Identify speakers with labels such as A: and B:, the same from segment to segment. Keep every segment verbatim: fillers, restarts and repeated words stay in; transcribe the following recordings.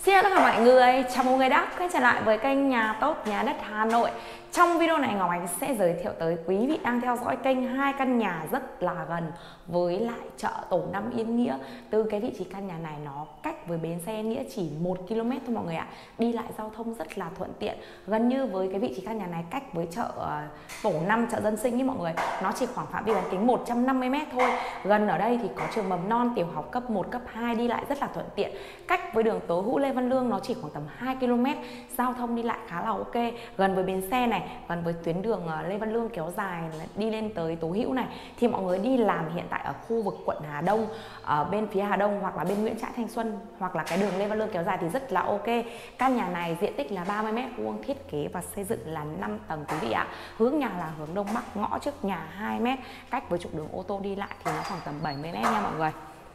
A: Xin chào tất cả mọi người, chào mừng người đã quay trở lại với kênh Nhà Tốt Nhà Đất Hà Nội. Trong video này Ngọc Ánh sẽ giới thiệu tới quý vị đang theo dõi kênh hai căn nhà rất là gần với lại chợ Tổ năm Yên Nghĩa. Từ cái vị trí căn nhà này nó cách với bến xe Yên Nghĩa chỉ một ki lô mét thôi mọi người ạ. Đi lại giao thông rất là thuận tiện. Gần như với cái vị trí căn nhà này cách với chợ uh, Tổ năm, chợ Dân Sinh ấy mọi người, nó chỉ khoảng phạm vi bán kính một trăm năm mươi mét thôi. Gần ở đây thì có trường mầm non, tiểu học cấp một, cấp hai, đi lại rất là thuận tiện. Cách với đường Tố Hữu Lê Văn Lương nó chỉ khoảng tầm hai ki lô mét, giao thông đi lại khá là ok. Gần với bến xe này, gần với tuyến đường Lê Văn Lương kéo dài đi lên tới Tố Hữu này. Thì mọi người đi làm hiện tại ở khu vực quận Hà Đông, ở bên phía Hà Đông hoặc là bên Nguyễn Trãi Thanh Xuân hoặc là cái đường Lê Văn Lương kéo dài thì rất là ok. Căn nhà này diện tích là ba mươi mét vuông, thiết kế và xây dựng là năm tầng quý vị ạ. Hướng nhà là hướng Đông Bắc, ngõ trước nhà hai mét, cách với trục đường ô tô đi lại thì nó khoảng tầm bảy mươi mét nha mọi người.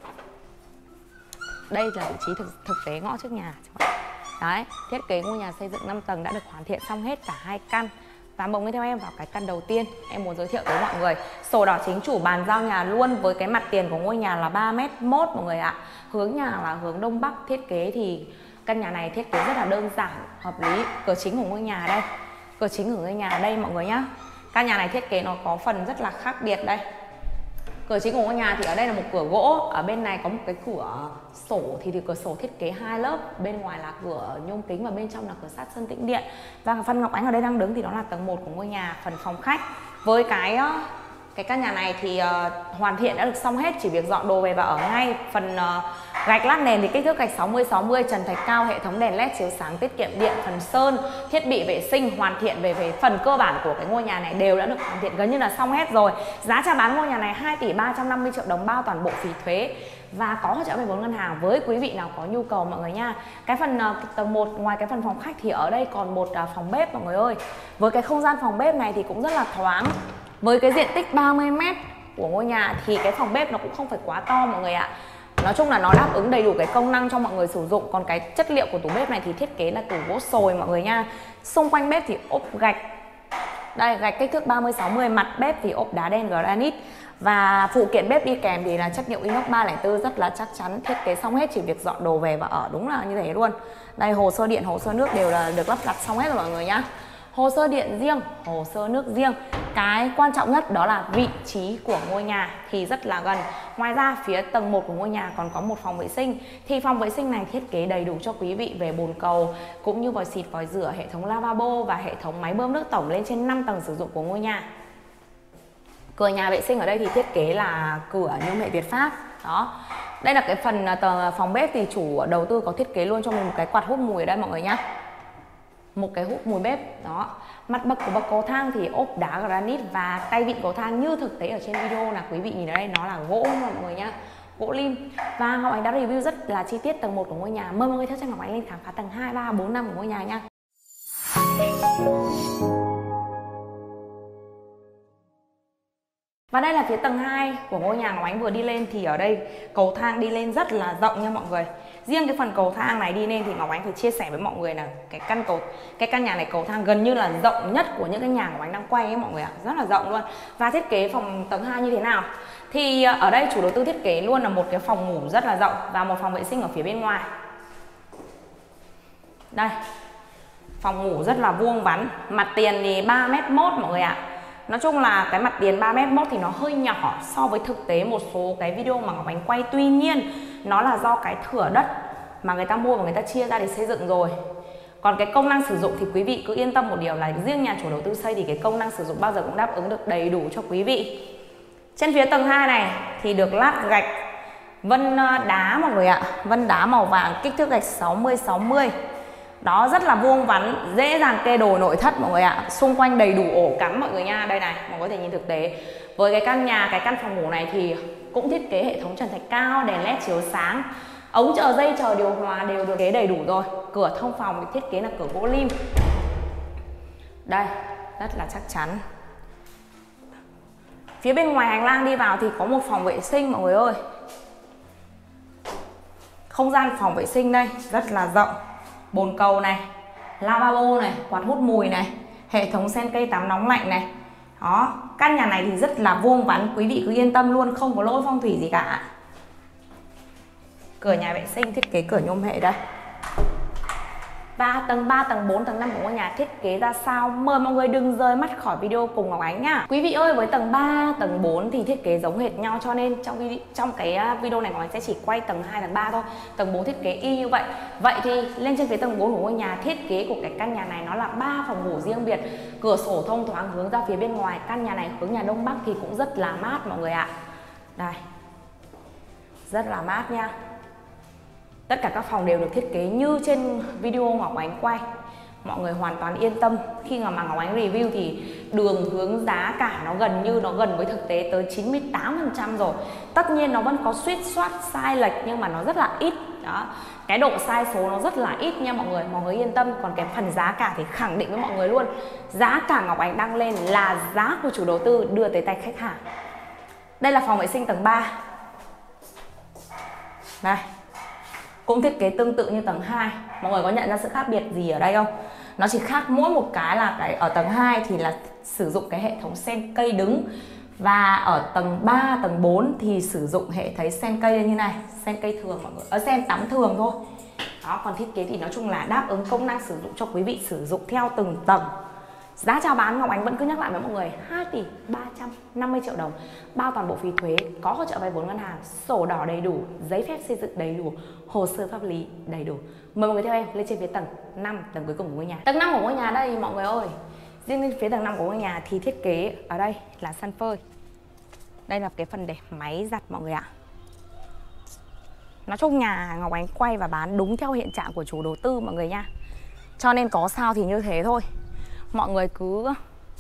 A: Đây là vị trí thực, thực tế ngõ trước nhà. Đấy, thiết kế ngôi nhà xây dựng năm tầng đã được hoàn thiện xong hết cả hai căn. Và mời nghe theo em vào cái căn đầu tiên em muốn giới thiệu tới mọi người. Sổ đỏ chính chủ bàn giao nhà luôn với cái mặt tiền của ngôi nhà là ba mét mốt mọi người ạ. Hướng nhà là hướng Đông Bắc, thiết kế thì căn nhà này thiết kế rất là đơn giản, hợp lý. Cửa chính của ngôi nhà đây. Cửa chính của ngôi nhà ở đây mọi người nhá. Căn nhà này thiết kế nó có phần rất là khác biệt đây. Cửa chính của ngôi nhà thì ở đây là một cửa gỗ, ở bên này có một cái cửa sổ thì, thì cửa sổ thiết kế hai lớp, bên ngoài là cửa nhôm kính và bên trong là cửa sắt sơn tĩnh điện. Và phần Ngọc Ánh ở đây đang đứng thì đó là tầng một của ngôi nhà, phần phòng khách. Với cái cái căn nhà này thì uh, hoàn thiện đã được xong hết, chỉ việc dọn đồ về và ở ngay. Phần uh, gạch lát nền thì kích thước gạch sáu mươi sáu mươi, trần thạch cao, hệ thống đèn led chiếu sáng tiết kiệm điện, phần sơn, thiết bị vệ sinh hoàn thiện về về phần cơ bản của cái ngôi nhà này đều đã được hoàn thiện gần như là xong hết rồi. Giá chào bán ngôi nhà này hai tỷ ba trăm năm mươi triệu đồng bao toàn bộ phí thuế và có hỗ trợ vay vốn ngân hàng với quý vị nào có nhu cầu mọi người nha. Cái phần uh, tầng một, ngoài cái phần phòng khách thì ở đây còn một uh, phòng bếp mọi người ơi. Với cái không gian phòng bếp này thì cũng rất là thoáng. Với cái diện tích ba mươi mét của ngôi nhà thì cái phòng bếp nó cũng không phải quá to mọi người ạ. Nói chung là nó đáp ứng đầy đủ cái công năng cho mọi người sử dụng. Còn cái chất liệu của tủ bếp này thì thiết kế là tủ gỗ sồi mọi người nha. Xung quanh bếp thì ốp gạch. Đây, gạch kích thước ba mươi sáu mươi, mặt bếp thì ốp đá đen granite. Và phụ kiện bếp đi kèm thì là chất liệu inox ba không bốn rất là chắc chắn. Thiết kế xong hết, chỉ việc dọn đồ về và ở đúng là như thế luôn. Đây, hồ sơ điện, hồ sơ nước đều là được lắp đặt xong hết rồi mọi người nhá. Hồ sơ điện riêng, hồ sơ nước riêng. Cái quan trọng nhất đó là vị trí của ngôi nhà thì rất là gần. Ngoài ra phía tầng một của ngôi nhà còn có một phòng vệ sinh. Thì phòng vệ sinh này thiết kế đầy đủ cho quý vị về bồn cầu cũng như vòi xịt, vòi rửa, hệ thống lavabo và hệ thống máy bơm nước tổng lên trên năm tầng sử dụng của ngôi nhà. Cửa nhà vệ sinh ở đây thì thiết kế là cửa nhôm hệ Việt Pháp. Đó. Đây là cái phần tầng phòng bếp thì chủ đầu tư có thiết kế luôn cho mình một cái quạt hút mùi ở đây mọi người nhá. Một cái hút mùi bếp. Đó. Mặt bậc của bậc cầu thang thì ốp đá granite và tay vịn cầu thang như thực tế ở trên video là quý vị nhìn ở đây nó là gỗ mọi người nhá, gỗ lim. Và Ngọc Ánh đã review rất là chi tiết tầng một của ngôi nhà. Mời mọi người theo chân Ngọc Ánh lên khám phá tầng hai, ba, bốn, năm của ngôi nhà nha. Và đây là phía tầng hai của ngôi nhà Ngọc Ánh vừa đi lên thì ở đây cầu thang đi lên rất là rộng nha mọi người. Riêng cái phần cầu thang này đi lên thì Ngọc Ánh phải chia sẻ với mọi người là cái căn cầu cái căn nhà này cầu thang gần như là rộng nhất của những cái nhà Ngọc Ánh đang quay ấy mọi người ạ, rất là rộng luôn. Và thiết kế phòng tầng hai như thế nào? Thì ở đây chủ đầu tư thiết kế luôn là một cái phòng ngủ rất là rộng và một phòng vệ sinh ở phía bên ngoài. Đây. Phòng ngủ rất là vuông vắn, mặt tiền thì ba mét mốt mọi người ạ. Nói chung là cái mặt tiền ba mét mốt thì nó hơi nhỏ so với thực tế một số cái video mà Ngọc Ánh quay. Tuy nhiên nó là do cái thửa đất mà người ta mua và người ta chia ra để xây dựng rồi. Còn cái công năng sử dụng thì quý vị cứ yên tâm một điều là riêng nhà chủ đầu tư xây thì cái công năng sử dụng bao giờ cũng đáp ứng được đầy đủ cho quý vị. Trên phía tầng hai này thì được lát gạch vân đá mọi người ạ. Vân đá màu vàng, kích thước gạch sáu mươi sáu mươi. Đó, rất là vuông vắn, dễ dàng kê đồ nội thất mọi người ạ. Xung quanh đầy đủ ổ cắm mọi người nha. Đây này, mọi người có thể nhìn thực tế. Với cái căn nhà, cái căn phòng ngủ này thì cũng thiết kế hệ thống trần thạch cao, đèn led chiếu sáng, ống chờ dây, chờ điều hòa đều được kế đầy đủ rồi. Cửa thông phòng thì thiết kế là cửa gỗ lim. Đây, rất là chắc chắn. Phía bên ngoài hành lang đi vào thì có một phòng vệ sinh mọi người ơi. Không gian phòng vệ sinh đây rất là rộng. Bồn cầu này, lavabo này, quạt hút mùi này, hệ thống sen cây tắm nóng lạnh này. Đó, căn nhà này thì rất là vuông vắn, quý vị cứ yên tâm luôn, không có lỗi phong thủy gì cả. Cửa nhà vệ sinh thiết kế cửa nhôm hệ đây. Và tầng ba, tầng bốn, tầng năm của ngôi nhà thiết kế ra sao? Mời mọi người đừng rời mắt khỏi video cùng Ngọc Ánh nhá. Quý vị ơi, với tầng ba, tầng bốn thì thiết kế giống hệt nhau, cho nên trong video, trong cái video này Ngọc Ánh sẽ chỉ quay tầng hai, tầng ba thôi. Tầng bốn thiết kế y như vậy. Vậy thì lên trên phía tầng bốn của ngôi nhà, thiết kế của cái căn nhà này nó là ba phòng ngủ riêng biệt, cửa sổ thông thoáng hướng ra phía bên ngoài. Căn nhà này hướng nhà đông bắc thì cũng rất là mát mọi người ạ. Đây, rất là mát nha. Tất cả các phòng đều được thiết kế như trên video Ngọc Ánh quay. Mọi người hoàn toàn yên tâm. Khi mà Ngọc Ánh review thì đường hướng giá cả nó gần như nó gần với thực tế tới chín mươi tám phần trăm rồi. Tất nhiên nó vẫn có suýt soát sai lệch nhưng mà nó rất là ít. Đó. Cái độ sai số nó rất là ít nha mọi người. Mọi người yên tâm. Còn cái phần giá cả thì khẳng định với mọi người luôn, giá cả Ngọc Ánh đăng lên là giá của chủ đầu tư đưa tới tay khách hàng. Đây là phòng vệ sinh tầng ba. Đây, cũng thiết kế tương tự như tầng hai. Mọi người có nhận ra sự khác biệt gì ở đây không? Nó chỉ khác mỗi một cái là cái ở tầng hai thì là sử dụng cái hệ thống sen cây đứng. Và ở tầng ba, tầng bốn thì sử dụng hệ thống sen cây như này. Sen cây thường mọi người, ở sen tắm thường thôi. Đó, còn thiết kế thì nói chung là đáp ứng công năng sử dụng cho quý vị sử dụng theo từng tầng. Giá chào bán Ngọc Ánh vẫn cứ nhắc lại với mọi người, hai tỷ ba trăm năm mươi triệu đồng, bao toàn bộ phí thuế, có hỗ trợ vay vốn ngân hàng, sổ đỏ đầy đủ, giấy phép xây dựng đầy đủ, hồ sơ pháp lý đầy đủ. Mời mọi người theo em lên trên phía tầng năm, tầng cuối cùng của ngôi nhà. Tầng năm của ngôi nhà đây mọi người ơi. Riêng lên phía tầng năm của ngôi nhà thì thiết kế ở đây là sân phơi. Đây là cái phần để máy giặt mọi người ạ. Nói chung nhà Ngọc Ánh quay và bán đúng theo hiện trạng của chủ đầu tư mọi người nha. Cho nên có sao thì như thế thôi. Mọi người cứ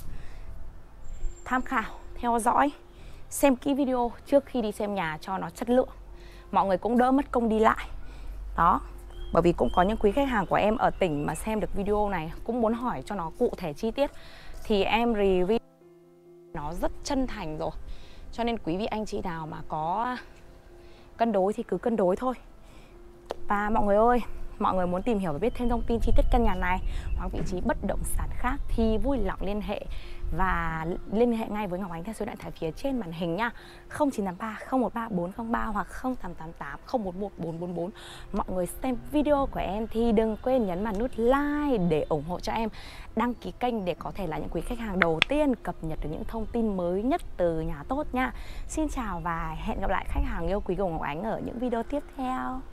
A: tham khảo, theo dõi, xem kỹ video trước khi đi xem nhà cho nó chất lượng. Mọi người cũng đỡ mất công đi lại. Đó, bởi vì cũng có những quý khách hàng của em ở tỉnh mà xem được video này cũng muốn hỏi cho nó cụ thể chi tiết. Thì em review nó rất chân thành rồi. Cho nên quý vị anh chị nào mà có cân đối thì cứ cân đối thôi. Và mọi người ơi, mọi người muốn tìm hiểu và biết thêm thông tin chi tiết căn nhà này hoặc vị trí bất động sản khác thì vui lòng liên hệ và liên hệ ngay với Ngọc Ánh theo số điện thoại phía trên màn hình nha. Không chín tám ba không một ba bốn không ba hoặc không tám tám tám không một một bốn bốn bốn. Mọi người xem video của em thì đừng quên nhấn vào nút like để ủng hộ cho em, đăng ký kênh để có thể là những quý khách hàng đầu tiên cập nhật được những thông tin mới nhất từ nhà tốt nha. Xin chào và hẹn gặp lại khách hàng yêu quý của Ngọc Ánh ở những video tiếp theo.